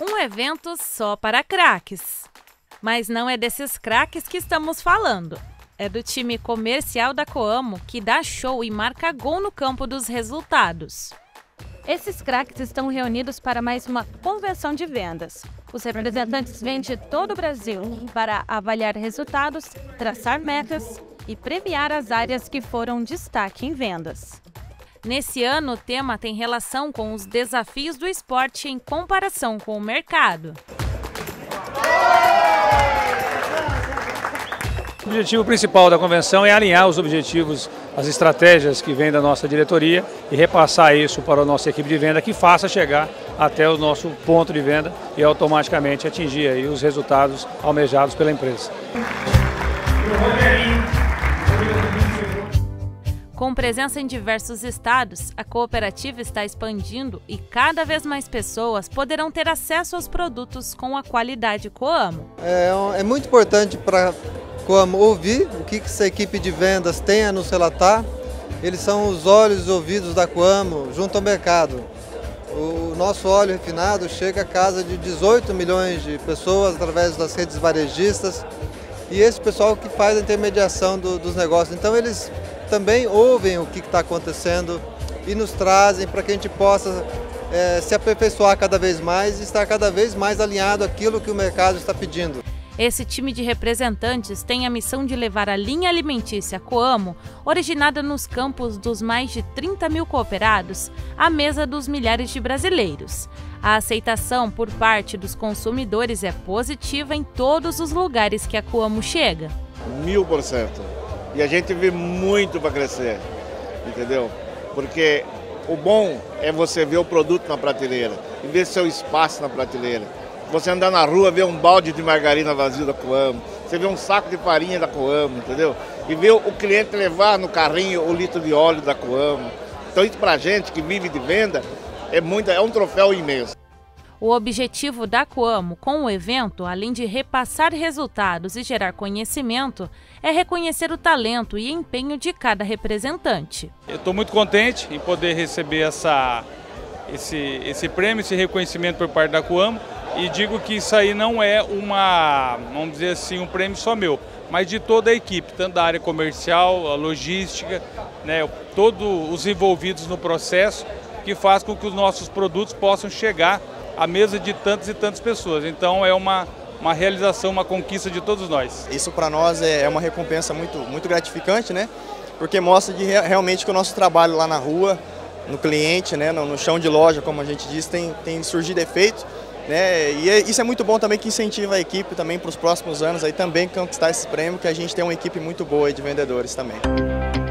Um evento só para craques. Mas não é desses craques que estamos falando. É do time comercial da Coamo, que dá show e marca gol no campo dos resultados. Esses craques estão reunidos para mais uma convenção de vendas. Os representantes vêm de todo o Brasil para avaliar resultados, traçar metas e premiar as áreas que foram destaque em vendas. Nesse ano, o tema tem relação com os desafios do esporte em comparação com o mercado. O objetivo principal da convenção é alinhar os objetivos, as estratégias que vêm da nossa diretoria e repassar isso para a nossa equipe de venda, que faça chegar até o nosso ponto de venda e automaticamente atingir aí os resultados almejados pela empresa. Com presença em diversos estados, a cooperativa está expandindo e cada vez mais pessoas poderão ter acesso aos produtos com a qualidade Coamo. É muito importante para Coamo ouvir o que essa equipe de vendas tem a nos relatar. Eles são os olhos e ouvidos da Coamo junto ao mercado. O nosso óleo refinado chega a casa de 18 milhões de pessoas através das redes varejistas e esse pessoal que faz a intermediação dos negócios. Então eles também ouvem o que está acontecendo e nos trazem para que a gente possa se aperfeiçoar cada vez mais e estar cada vez mais alinhado àquilo que o mercado está pedindo. Esse time de representantes tem a missão de levar a linha alimentícia Coamo, originada nos campos dos mais de 30 mil cooperados, à mesa dos milhares de brasileiros. A aceitação por parte dos consumidores é positiva em todos os lugares que a Coamo chega. 1000%. E a gente vê muito para crescer, entendeu? Porque o bom é você ver o produto na prateleira e ver seu espaço na prateleira. Você andar na rua, ver um balde de margarina vazio da Coamo, você vê um saco de farinha da Coamo, entendeu? E ver o cliente levar no carrinho o litro de óleo da Coamo. Então isso pra gente que vive de venda é um troféu imenso. O objetivo da Coamo com o evento, além de repassar resultados e gerar conhecimento, é reconhecer o talento e empenho de cada representante. Eu estou muito contente em poder receber esse prêmio, esse reconhecimento por parte da Coamo. E digo que isso aí não é vamos dizer assim, um prêmio só meu, mas de toda a equipe, tanto da área comercial, a logística, né, todos os envolvidos no processo, que faz com que os nossos produtos possam chegar à mesa de tantas e tantas pessoas. Então é uma realização, uma conquista de todos nós. Isso para nós é uma recompensa muito gratificante, né? Porque mostra realmente que o nosso trabalho lá na rua, no cliente, né, no chão de loja, como a gente diz, tem surgido efeito. E isso é muito bom também, que incentiva a equipe também para os próximos anos aí também conquistar esse prêmio, que a gente tem uma equipe muito boa de vendedores também.